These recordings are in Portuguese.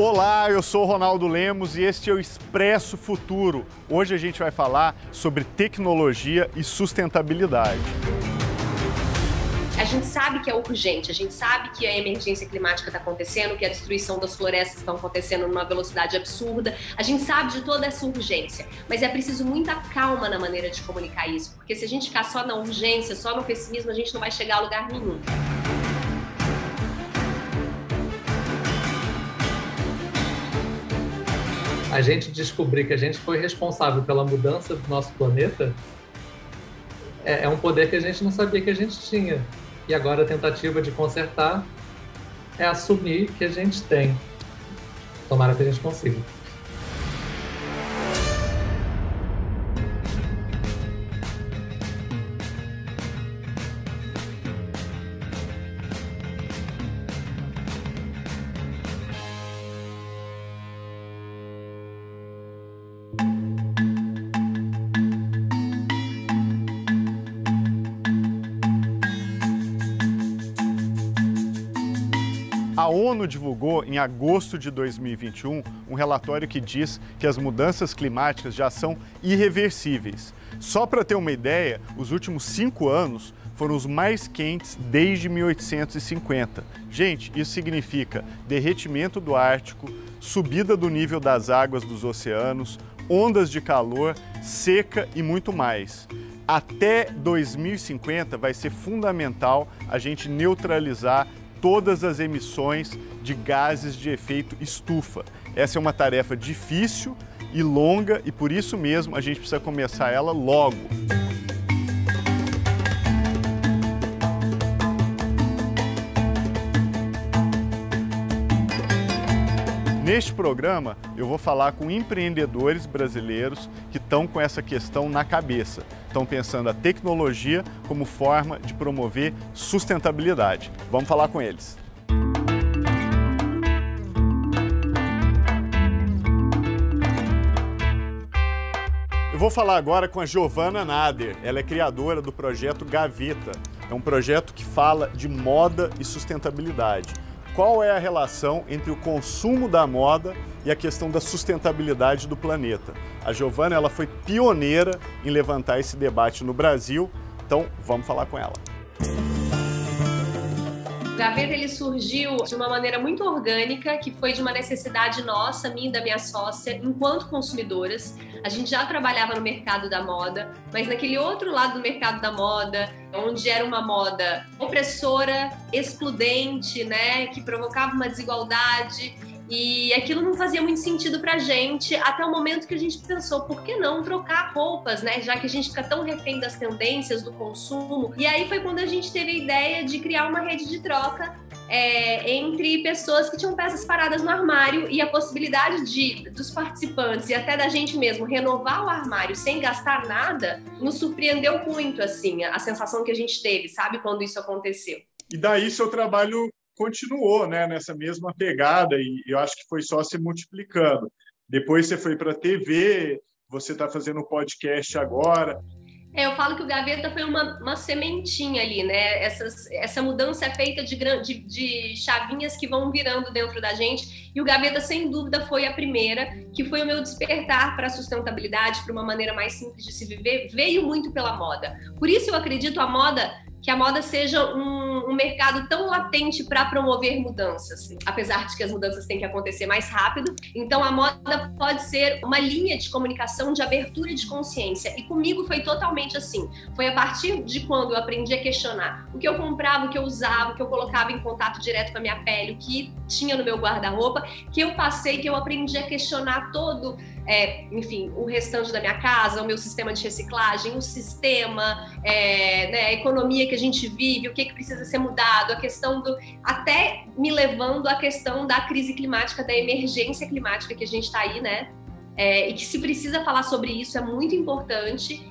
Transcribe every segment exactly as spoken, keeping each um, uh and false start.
Olá, eu sou o Ronaldo Lemos e este é o Expresso Futuro. Hoje a gente vai falar sobre tecnologia e sustentabilidade. A gente sabe que é urgente, a gente sabe que a emergência climática está acontecendo, que a destruição das florestas está acontecendo numa velocidade absurda. A gente sabe de toda essa urgência, mas é preciso muita calma na maneira de comunicar isso, porque se a gente ficar só na urgência, só no pessimismo, a gente não vai chegar a lugar nenhum. A gente descobrir que a gente foi responsável pela mudança do nosso planeta é, é um poder que a gente não sabia que a gente tinha. E agora a tentativa de consertar é assumir que a gente tem. Tomara que a gente consiga. A ONU divulgou em agosto de dois mil e vinte e um um relatório que diz que as mudanças climáticas já são irreversíveis. Só para ter uma ideia, os últimos cinco anos foram os mais quentes desde mil oitocentos e cinquenta. Gente, isso significa derretimento do Ártico, subida do nível das águas dos oceanos, ondas de calor, seca e muito mais. Até dois mil e cinquenta vai ser fundamental a gente neutralizar todas as emissões de gases de efeito estufa. Essa é uma tarefa difícil e longa e por isso mesmo a gente precisa começar ela logo. Neste programa, eu vou falar com empreendedores brasileiros que estão com essa questão na cabeça. Estão pensando a tecnologia como forma de promover sustentabilidade. Vamos falar com eles. Eu vou falar agora com a Giovana Nader. Ela é criadora do projeto Gaveta. É um projeto que fala de moda e sustentabilidade. Qual é a relação entre o consumo da moda e a questão da sustentabilidade do planeta? A Giovana, ela foi pioneira em levantar esse debate no Brasil, então vamos falar com ela. O Gaveta ele surgiu de uma maneira muito orgânica, que foi de uma necessidade nossa, minha e da minha sócia, enquanto consumidoras. A gente já trabalhava no mercado da moda, mas naquele outro lado do mercado da moda, onde era uma moda opressora, excludente, né, que provocava uma desigualdade, e aquilo não fazia muito sentido pra gente, até o momento que a gente pensou, por que não trocar roupas, né, já que a gente fica tão refém das tendências do consumo. E aí foi quando a gente teve a ideia de criar uma rede de troca É, entre pessoas que tinham peças paradas no armário, e a possibilidade de, dos participantes e até da gente mesmo renovar o armário sem gastar nada nos surpreendeu muito, assim, a, a sensação que a gente teve, sabe, quando isso aconteceu. E daí seu trabalho continuou, né, nessa mesma pegada e eu acho que foi só se multiplicando. Depois você foi para a T V, você está fazendo podcast agora. É, eu falo que o Gaveta foi uma, uma sementinha ali, né? Essas, essa mudança é feita de, de, de chavinhas que vão virando dentro da gente. E o Gaveta, sem dúvida, foi a primeira, que foi o meu despertar para a sustentabilidade, para uma maneira mais simples de se viver, veio muito pela moda. Por isso eu acredito a moda, que a moda seja um, um mercado tão latente para promover mudanças, apesar de que as mudanças têm que acontecer mais rápido. Então a moda pode ser uma linha de comunicação, de abertura de consciência, e comigo foi totalmente assim. Foi a partir de quando eu aprendi a questionar o que eu comprava, o que eu usava, o que eu colocava em contato direto com a minha pele, o que tinha no meu guarda-roupa, que eu passei, que eu aprendi a questionar todo, é, enfim, o restante da minha casa, o meu sistema de reciclagem, o sistema, é, né, a economia que a gente vive, o que, que precisa ser mudado, a questão do... até me levando à questão da crise climática, da emergência climática que a gente está aí, né? É, e que se precisa falar sobre isso, é muito importante.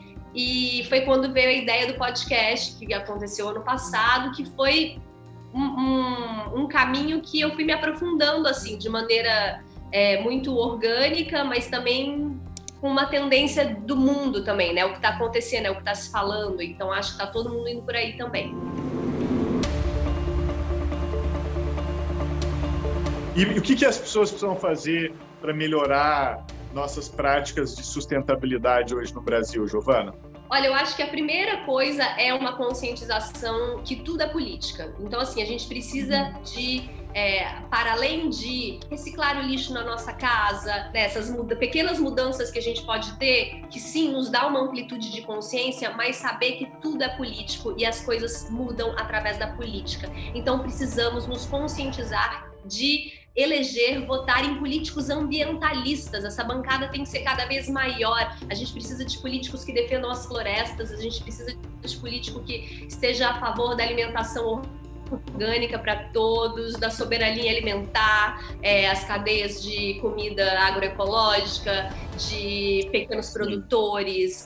E foi quando veio a ideia do podcast, que aconteceu ano passado, que foi um, um, um caminho que eu fui me aprofundando, assim, de maneira é, muito orgânica, mas também com uma tendência do mundo também, né? O que está acontecendo, é o que está se falando. Então, acho que está todo mundo indo por aí também. E o que, que as pessoas precisam fazer para melhorar nossas práticas de sustentabilidade hoje no Brasil, Giovana? Olha, eu acho que a primeira coisa é uma conscientização que tudo é política. Então, assim, a gente precisa de, é, para além de reciclar o lixo na nossa casa, né, essas muda, pequenas mudanças que a gente pode ter, que sim, nos dá uma amplitude de consciência, mas saber que tudo é político e as coisas mudam através da política. Então, precisamos nos conscientizar de eleger, votar em políticos ambientalistas. Essa bancada tem que ser cada vez maior. A gente precisa de políticos que defendam as florestas, a gente precisa de político que esteja a favor da alimentação orgânica para todos, da soberania alimentar, é, as cadeias de comida agroecológica, de pequenos produtores.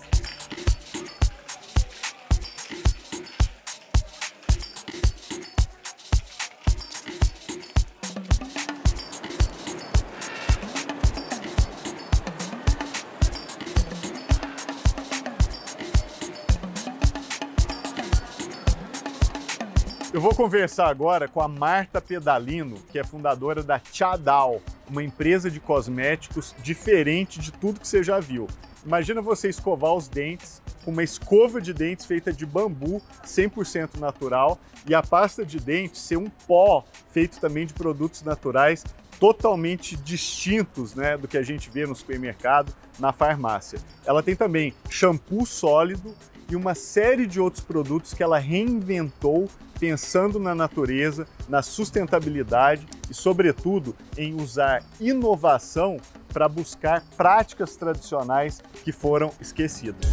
Eu vou conversar agora com a Marta Pedalino, que é fundadora da Tchadal, uma empresa de cosméticos diferente de tudo que você já viu. Imagina você escovar os dentes com uma escova de dentes feita de bambu, cem por cento natural, e a pasta de dente ser um pó feito também de produtos naturais totalmente distintos, né, do que a gente vê no supermercado, na farmácia. Ela tem também shampoo sólido e uma série de outros produtos que ela reinventou pensando na natureza, na sustentabilidade e, sobretudo, em usar inovação para buscar práticas tradicionais que foram esquecidas.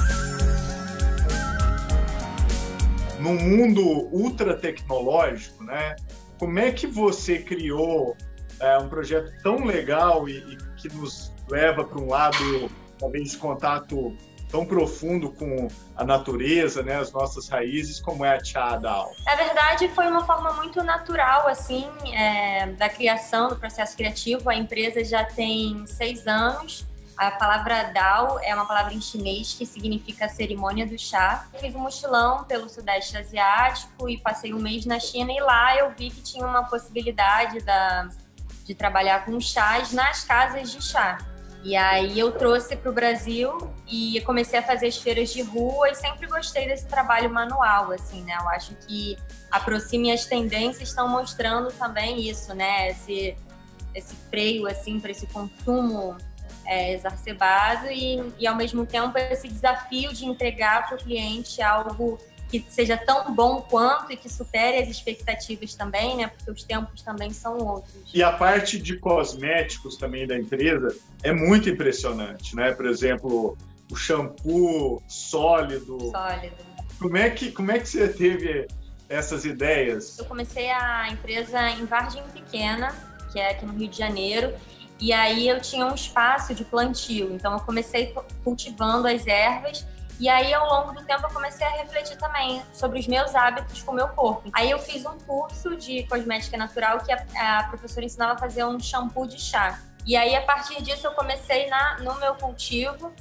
Num mundo ultra tecnológico, né, como é que você criou é, um projeto tão legal e, e que nos leva para um lado, talvez, de contato tão profundo com a natureza, né, as nossas raízes, como é a Tchadal? Na verdade, foi uma forma muito natural, assim, é, da criação, do processo criativo. A empresa já tem seis anos. A palavra Dao é uma palavra em chinês que significa cerimônia do chá. Eu fiz um mochilão pelo Sudeste Asiático e passei um mês na China, e lá eu vi que tinha uma possibilidade da, de trabalhar com chás nas casas de chá. E aí eu trouxe para o Brasil e comecei a fazer as feiras de rua, e sempre gostei desse trabalho manual, assim, né? Eu acho que aproxima, e as tendências estão mostrando também isso, né? Esse, esse freio, assim, para esse consumo é, exacerbado e, e, ao mesmo tempo, esse desafio de entregar para o cliente algo que seja tão bom quanto e que supere as expectativas também, né? Porque os tempos também são outros. E a parte de cosméticos também da empresa é muito impressionante, né? Por exemplo, o shampoo sólido. Sólido. Como é que, como é que você teve essas ideias? Eu comecei a empresa em Vargem Pequena, que é aqui no Rio de Janeiro, e aí eu tinha um espaço de plantio. Então eu comecei cultivando as ervas. E aí, ao longo do tempo, eu comecei a refletir também sobre os meus hábitos com o meu corpo. Aí eu fiz um curso de cosmética natural que a, a professora ensinava a fazer um shampoo de chá. E aí, a partir disso, eu comecei na, no meu cultivo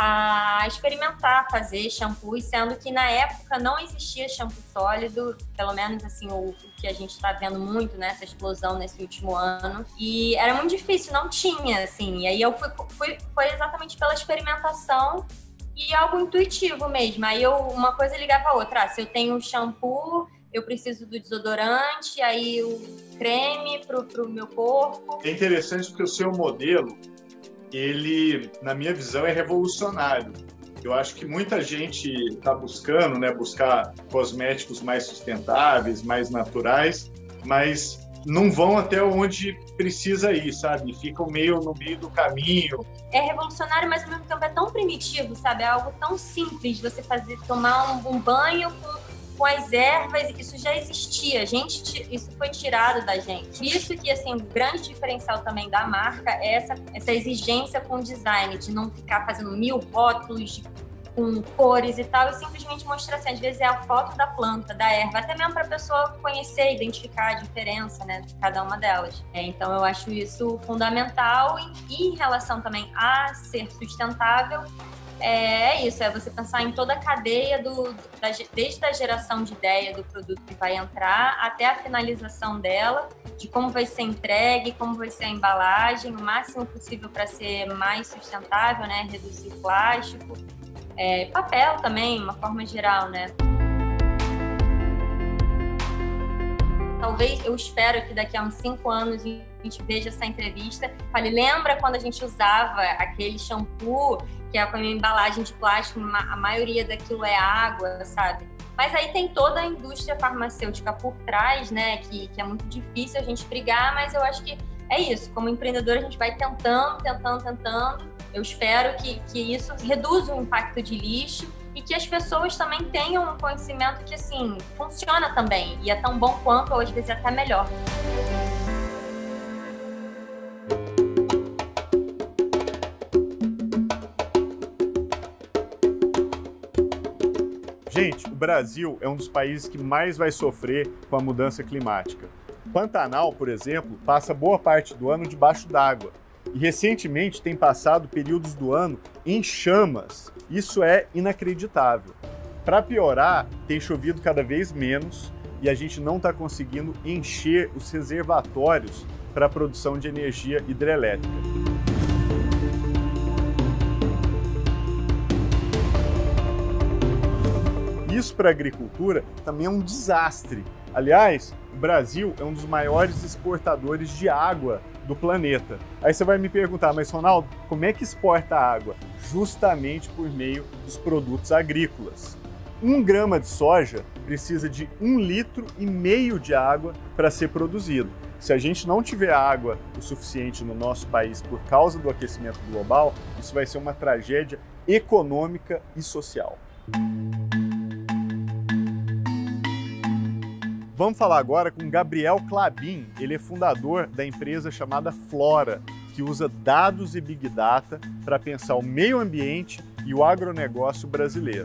a experimentar fazer shampoos, sendo que na época não existia shampoo sólido, pelo menos assim, o, o que a gente está vendo muito, né, essa explosão nesse último ano. E era muito difícil, não tinha, assim. E aí eu fui, fui foi exatamente pela experimentação e algo intuitivo mesmo. Aí eu, uma coisa ligava a outra. Ah, se eu tenho um shampoo, eu preciso do desodorante, aí o creme pro, pro meu corpo. É interessante porque o seu modelo, ele, na minha visão, é revolucionário. Eu acho que muita gente está buscando, né, buscar cosméticos mais sustentáveis, mais naturais, mas não vão até onde precisa ir, sabe? Ficam meio no meio do caminho. É revolucionário, mas ao mesmo tempo é tão primitivo, sabe? É algo tão simples você fazer, tomar um, um banho com, com as ervas, isso já existia. Gente, isso foi tirado da gente. Isso que, assim, o grande diferencial também da marca é essa, essa exigência com o design, de não ficar fazendo mil rótulos de com cores e tal, e simplesmente mostrar assim, às vezes é a foto da planta, da erva, até mesmo para a pessoa conhecer, identificar a diferença, né, de cada uma delas. É, então eu acho isso fundamental, e, e em relação também a ser sustentável, é, é isso, é você pensar em toda a cadeia, do, da, desde a geração de ideia do produto que vai entrar até a finalização dela, de como vai ser entregue, como vai ser a embalagem, o máximo possível para ser mais sustentável, né? Reduzir plástico, é, papel também, uma forma geral, né? Talvez, eu espero que daqui a uns cinco anos a gente veja essa entrevista e fale, lembra quando a gente usava aquele shampoo que é com a embalagem de plástico, a maioria daquilo é água, sabe? Mas aí tem toda a indústria farmacêutica por trás, né, que, que é muito difícil a gente brigar, mas eu acho que é isso. Como empreendedor, a gente vai tentando, tentando, tentando. Eu espero que, que isso reduza o impacto de lixo e que as pessoas também tenham um conhecimento que, assim, funciona também e é tão bom quanto, ou às vezes até melhor. Gente, o Brasil é um dos países que mais vai sofrer com a mudança climática. Pantanal, por exemplo, passa boa parte do ano debaixo d'água e recentemente tem passado períodos do ano em chamas. Isso é inacreditável. Para piorar, tem chovido cada vez menos e a gente não está conseguindo encher os reservatórios para a produção de energia hidrelétrica. Isso para a agricultura também é um desastre. Aliás, o Brasil é um dos maiores exportadores de água do planeta. Aí você vai me perguntar, mas Ronaldo, como é que exporta água? Justamente por meio dos produtos agrícolas. Um grama de soja precisa de um litro e meio de água para ser produzido. Se a gente não tiver água o suficiente no nosso país por causa do aquecimento global, isso vai ser uma tragédia econômica e social. Vamos falar agora com Gabriel Klabin. Ele é fundador da empresa chamada Flora, que usa dados e Big Data para pensar o meio ambiente e o agronegócio brasileiro.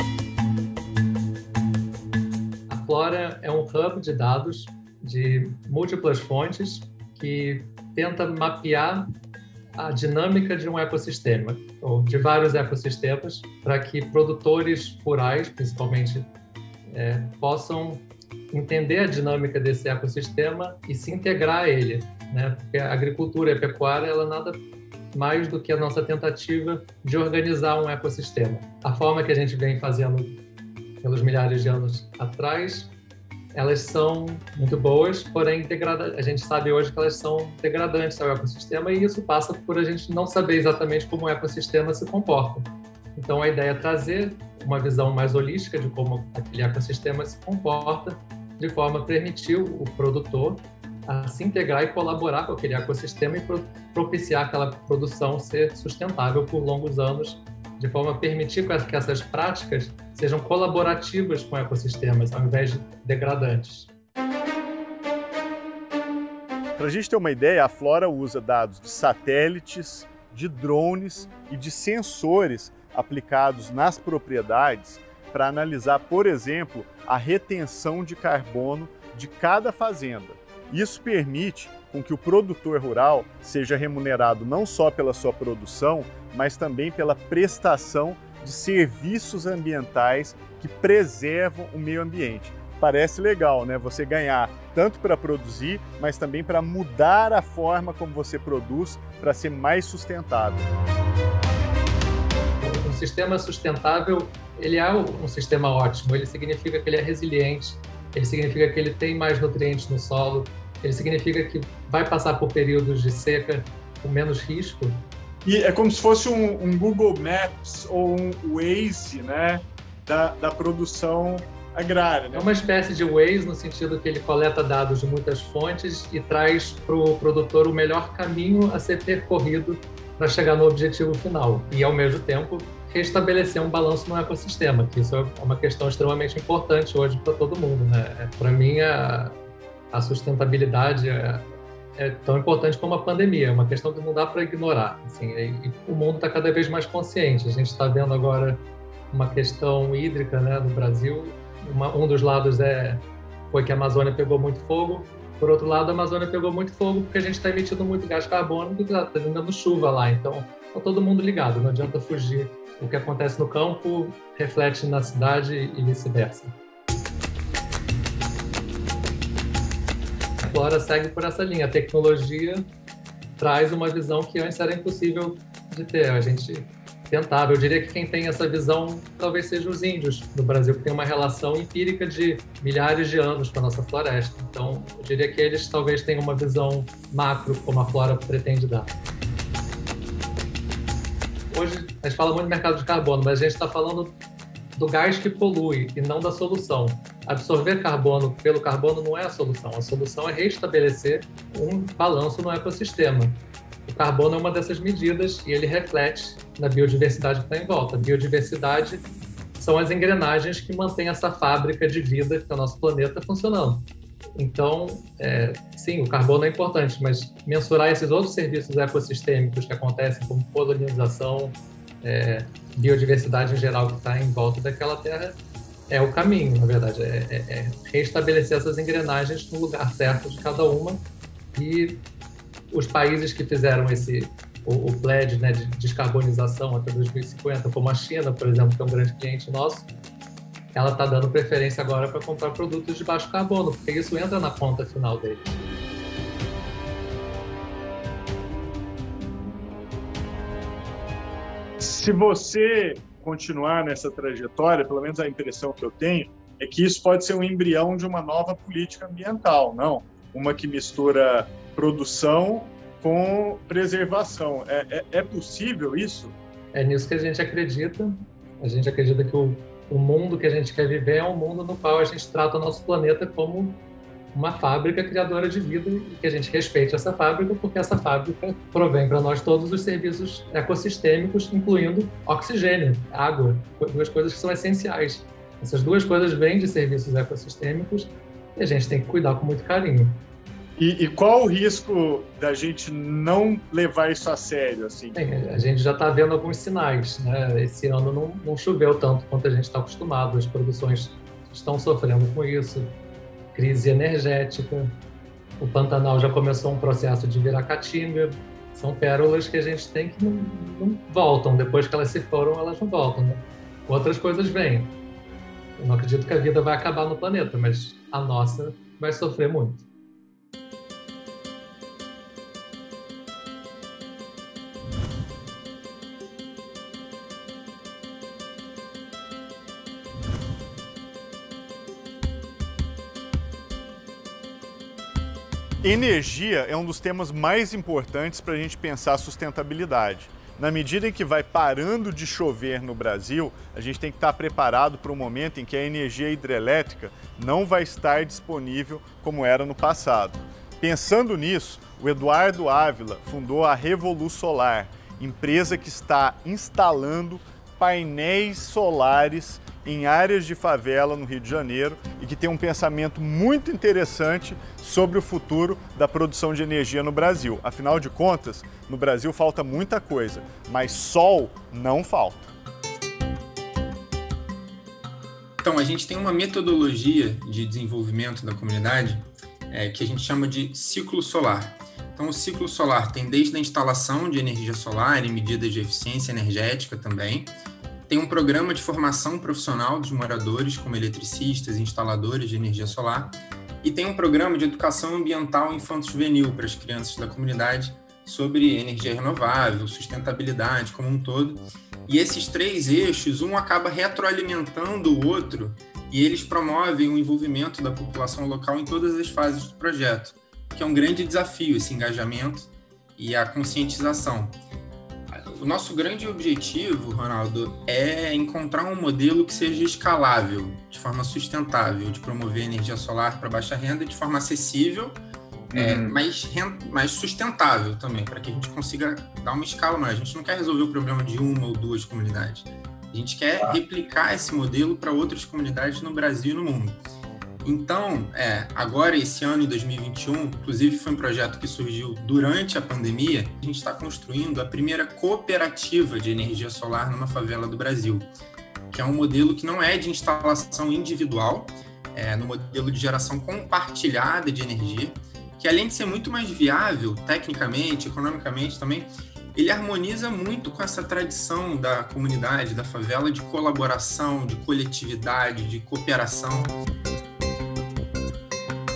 A Flora é um hub de dados de múltiplas fontes que tenta mapear a dinâmica de um ecossistema, ou de vários ecossistemas, para que produtores rurais, principalmente, é, possam entender a dinâmica desse ecossistema e se integrar a ele, né? Porque a agricultura e a pecuária, ela nada mais do que a nossa tentativa de organizar um ecossistema. A forma que a gente vem fazendo pelos milhares de anos atrás, elas são muito boas, porém degrada... a gente sabe hoje que elas são degradantes ao ecossistema e isso passa por a gente não saber exatamente como o ecossistema se comporta. Então a ideia é trazer uma visão mais holística de como aquele ecossistema se comporta, de forma a permitir o produtor a se integrar e colaborar com aquele ecossistema e propiciar aquela produção ser sustentável por longos anos, de forma a permitir que essas práticas sejam colaborativas com ecossistemas, ao invés de degradantes. Para a gente ter uma ideia, a Flora usa dados de satélites, de drones e de sensores aplicados nas propriedades para analisar, por exemplo, a retenção de carbono de cada fazenda. Isso permite com que o produtor rural seja remunerado não só pela sua produção, mas também pela prestação de serviços ambientais que preservam o meio ambiente. Parece legal, né? Você ganhar tanto para produzir, mas também para mudar a forma como você produz para ser mais sustentável. Um sistema sustentável, ele é um sistema ótimo, ele significa que ele é resiliente, ele significa que ele tem mais nutrientes no solo, ele significa que vai passar por períodos de seca com menos risco. E é como se fosse um, um Google Maps ou um Waze, né, da, da produção agrária. Né? É uma espécie de Waze no sentido que ele coleta dados de muitas fontes e traz para o produtor o melhor caminho a ser percorrido para chegar no objetivo final. E, ao mesmo tempo, restabelecer um balanço no ecossistema, que isso é uma questão extremamente importante hoje para todo mundo, né? Para mim, a, a sustentabilidade é, é tão importante como a pandemia, é uma questão que não dá para ignorar. Assim, e, e o mundo está cada vez mais consciente. A gente está vendo agora uma questão hídrica, né, no Brasil. Uma, um dos lados é, foi que a Amazônia pegou muito fogo. Por outro lado, a Amazônia pegou muito fogo porque a gente está emitindo muito gás carbônico e está dando chuva lá. Então, está todo mundo ligado, não adianta fugir. O que acontece no campo reflete na cidade e vice-versa. Flora segue por essa linha. A tecnologia traz uma visão que antes era impossível de ter. A gente tentava. Eu diria que quem tem essa visão talvez sejam os índios no Brasil, que tem uma relação empírica de milhares de anos com a nossa floresta. Então, eu diria que eles talvez tenham uma visão macro, como a Flora pretende dar. Hoje, a gente fala muito do mercado de carbono, mas a gente está falando do gás que polui e não da solução. Absorver carbono pelo carbono não é a solução. A solução é restabelecer um balanço no ecossistema. O carbono é uma dessas medidas e ele reflete na biodiversidade que está em volta. A biodiversidade são as engrenagens que mantêm essa fábrica de vida que é o nosso planeta funcionando. Então, é, sim, o carbono é importante, mas mensurar esses outros serviços ecossistêmicos que acontecem, como polinização, é, biodiversidade em geral que está em volta daquela terra, é o caminho, na verdade. É, é, é restabelecer essas engrenagens no lugar certo de cada uma. E os países que fizeram esse, o, o pledge, né, de descarbonização até dois mil e cinquenta, como a China, por exemplo, que é um grande cliente nosso, ela está dando preferência agora para comprar produtos de baixo carbono, porque isso entra na conta final dele. Se você continuar nessa trajetória, pelo menos a impressão que eu tenho, é que isso pode ser um embrião de uma nova política ambiental, não? Uma que mistura produção com preservação. É, é, é possível isso? É nisso que a gente acredita. A gente acredita que o O mundo que a gente quer viver é um mundo no qual a gente trata o nosso planeta como uma fábrica criadora de vida e que a gente respeite essa fábrica, porque essa fábrica provém para nós todos os serviços ecossistêmicos, incluindo oxigênio, água, duas coisas que são essenciais. Essas duas coisas vêm de serviços ecossistêmicos e a gente tem que cuidar com muito carinho. E, e qual o risco da gente não levar isso a sério? Assim? Bem, a gente já está vendo alguns sinais, né? Esse ano não, não choveu tanto quanto a gente está acostumado, as produções estão sofrendo com isso, crise energética, o Pantanal já começou um processo de virar caatinga, são pérolas que a gente tem que não, não voltam, depois que elas se foram, elas não voltam, né? Outras coisas vêm. Eu não acredito que a vida vai acabar no planeta, mas a nossa vai sofrer muito. Energia é um dos temas mais importantes para a gente pensar a sustentabilidade. Na medida em que vai parando de chover no Brasil, a gente tem que estar preparado para um momento em que a energia hidrelétrica não vai estar disponível como era no passado. Pensando nisso, o Eduardo Ávila fundou a Revolu Solar, empresa que está instalando painéis solares em áreas de favela no Rio de Janeiro e que tem um pensamento muito interessante sobre o futuro da produção de energia no Brasil. Afinal de contas, no Brasil falta muita coisa, mas sol não falta. Então, a gente tem uma metodologia de desenvolvimento da comunidade é, que a gente chama de ciclo solar. Então, o ciclo solar tem desde a instalação de energia solar e medidas de eficiência energética também. Tem um programa de formação profissional dos moradores, como eletricistas e instaladores de energia solar. E tem um programa de educação ambiental infanto-juvenil para as crianças da comunidade sobre energia renovável, sustentabilidade como um todo. E esses três eixos, um acaba retroalimentando o outro e eles promovem o envolvimento da população local em todas as fases do projeto, que é um grande desafio, esse engajamento e a conscientização. O nosso grande objetivo, Ronaldo, é encontrar um modelo que seja escalável, de forma sustentável, de promover energia solar para baixa renda de forma acessível, uhum. é, mas, mas sustentável também, para que a gente consiga dar uma escala maior. A gente não quer resolver o problema de uma ou duas comunidades. A gente quer ah. replicar esse modelo para outras comunidades no Brasil e no mundo. Então, é, agora, esse ano, em dois mil e vinte e um, inclusive foi um projeto que surgiu durante a pandemia, a gente está construindo a primeira cooperativa de energia solar numa favela do Brasil, que é um modelo que não é de instalação individual, é no modelo de geração compartilhada de energia, que além de ser muito mais viável, tecnicamente, economicamente também, ele harmoniza muito com essa tradição da comunidade, da favela, de colaboração, de coletividade, de cooperação.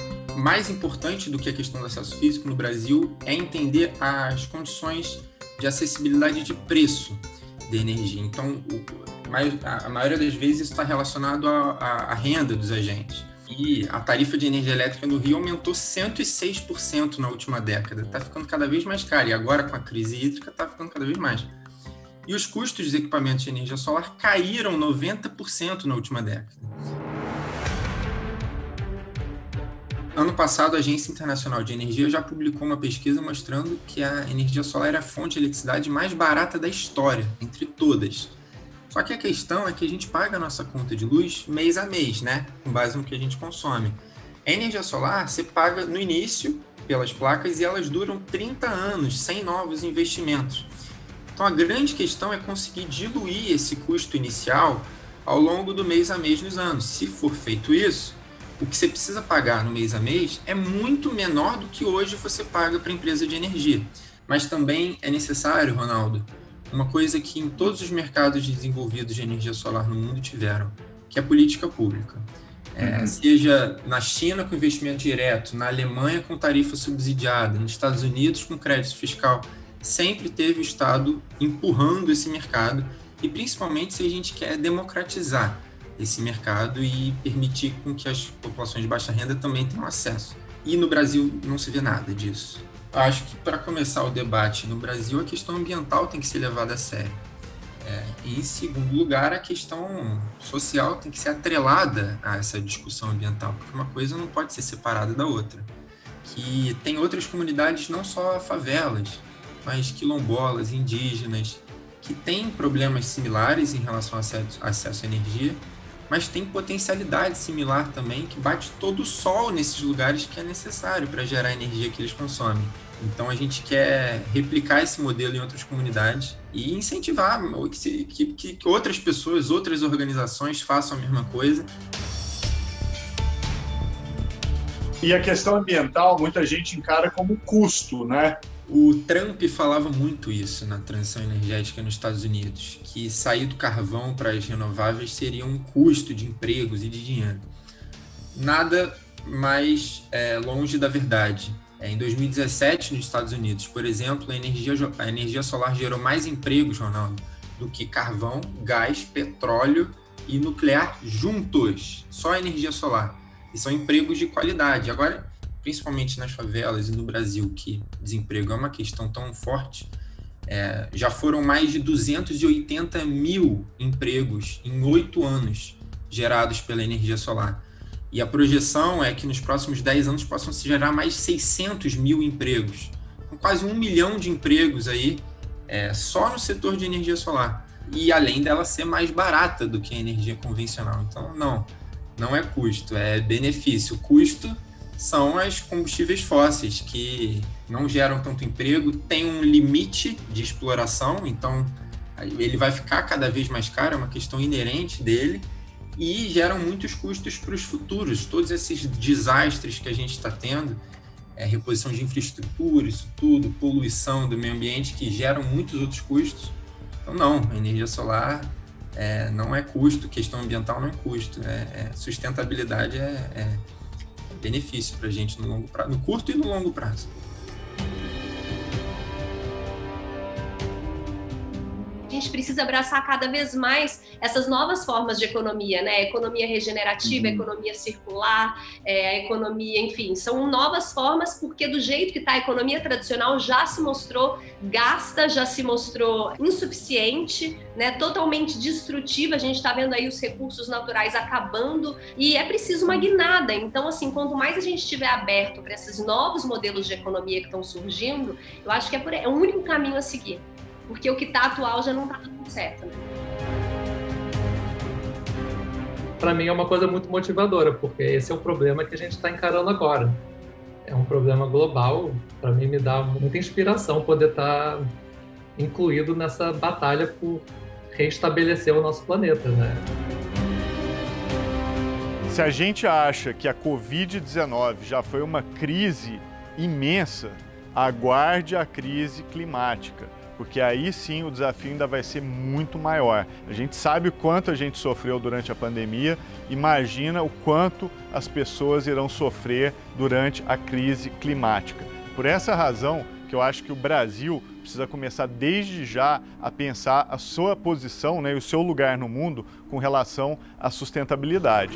mais importante do que a questão do acesso físico no Brasil é entender as condições de acessibilidade de preço da energia. Então, o, a maioria das vezes isso está relacionado à renda dos agentes. E a tarifa de energia elétrica no Rio aumentou cento e seis por cento na última década. Está ficando cada vez mais caro. E agora, com a crise hídrica, está ficando cada vez mais. E os custos dos equipamentos de energia solar caíram noventa por cento na última década. Ano passado, a Agência Internacional de Energia já publicou uma pesquisa mostrando que a energia solar é a fonte de eletricidade mais barata da história, entre todas. Só que a questão é que a gente paga a nossa conta de luz mês a mês, né? Com base no que a gente consome. A energia solar, você paga no início pelas placas e elas duram trinta anos, sem novos investimentos. Então, a grande questão é conseguir diluir esse custo inicial ao longo do mês a mês nos anos. Se for feito isso, o que você precisa pagar no mês a mês é muito menor do que hoje você paga para a empresa de energia. Mas também é necessário, Ronaldo, uma coisa que em todos os mercados desenvolvidos de energia solar no mundo tiveram, que é a política pública. É, uhum. Seja na China com investimento direto, na Alemanha com tarifa subsidiada, nos Estados Unidos com crédito fiscal, sempre teve o Estado empurrando esse mercado, e principalmente se a gente quer democratizar esse mercado e permitir com que as populações de baixa renda também tenham acesso. E no Brasil não se vê nada disso. Acho que para começar o debate no Brasil, a questão ambiental tem que ser levada a sério. É, e, em segundo lugar, a questão social tem que ser atrelada a essa discussão ambiental, porque uma coisa não pode ser separada da outra. Que tem outras comunidades, não só favelas, mas quilombolas, indígenas, que têm problemas similares em relação ao acesso, acesso à energia, mas tem potencialidade similar também, que bate todo o sol nesses lugares que é necessário para gerar a energia que eles consomem. Então a gente quer replicar esse modelo em outras comunidades e incentivar que, que, que outras pessoas, outras organizações façam a mesma coisa. E a questão ambiental, muita gente encara como custo, né? O Trump falava muito isso na transição energética nos Estados Unidos, que sair do carvão para as renováveis seria um custo de empregos e de dinheiro. Nada mais é, longe da verdade. É, em dois mil e dezessete, nos Estados Unidos, por exemplo, a energia, a energia solar gerou mais empregos, Ronaldo, do que carvão, gás, petróleo e nuclear juntos. Só a energia solar. E são empregos de qualidade. Agora, principalmente nas favelas e no Brasil, que desemprego é uma questão tão forte, é, já foram mais de duzentos e oitenta mil empregos em oito anos gerados pela energia solar. E a projeção é que nos próximos dez anos possam se gerar mais seiscentos mil empregos. Então, quase um milhão de empregos aí, é, só no setor de energia solar. E além dela ser mais barata do que a energia convencional. Então, não, não é custo, é benefício. O custo são os combustíveis fósseis, que não geram tanto emprego, tem um limite de exploração, então ele vai ficar cada vez mais caro, é uma questão inerente dele, e geram muitos custos para os futuros. Todos esses desastres que a gente está tendo, é, reposição de infraestrutura, isso tudo, poluição do meio ambiente, que geram muitos outros custos. Então, não, a energia solar é, não é custo, questão ambiental não é custo, é, é, sustentabilidade é, é benefício para a gente no, longo prazo, no curto e no longo prazo. A gente precisa abraçar cada vez mais essas novas formas de economia, né? Economia regenerativa, uhum. economia circular, é, a economia, enfim, são novas formas, porque do jeito que está a economia tradicional já se mostrou gasta, já se mostrou insuficiente, né? Totalmente destrutiva. A gente está vendo aí os recursos naturais acabando e é preciso uma guinada. Então, assim, quanto mais a gente estiver aberto para esses novos modelos de economia que estão surgindo, eu acho que é, por, é o único caminho a seguir. Porque o que está atual já não está dando certo, né? Para mim é uma coisa muito motivadora, porque esse é o problema que a gente está encarando agora. É um problema global. Para mim me dá muita inspiração poder estar tá incluído nessa batalha por reestabelecer o nosso planeta, né? Se a gente acha que a covid dezenove já foi uma crise imensa, aguarde a crise climática, porque aí sim o desafio ainda vai ser muito maior. A gente sabe o quanto a gente sofreu durante a pandemia, imagina o quanto as pessoas irão sofrer durante a crise climática. Por essa razão que eu acho que o Brasil precisa começar desde já a pensar a sua posição, né, e o seu lugar no mundo com relação à sustentabilidade.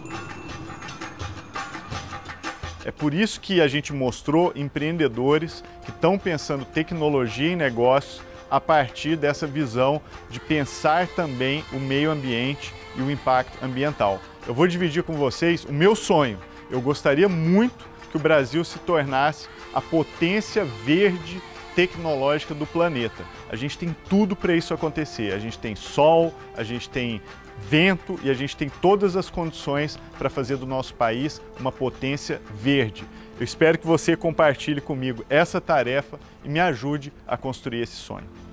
É por isso que a gente mostrou empreendedores que estão pensando tecnologia em negócios a partir dessa visão de pensar também o meio ambiente e o impacto ambiental. Eu vou dividir com vocês o meu sonho. Eu gostaria muito que o Brasil se tornasse a potência verde tecnológica do planeta. A gente tem tudo para isso acontecer. A gente tem sol, a gente tem vento e a gente tem todas as condições para fazer do nosso país uma potência verde. Eu espero que você compartilhe comigo essa tarefa e me ajude a construir esse sonho.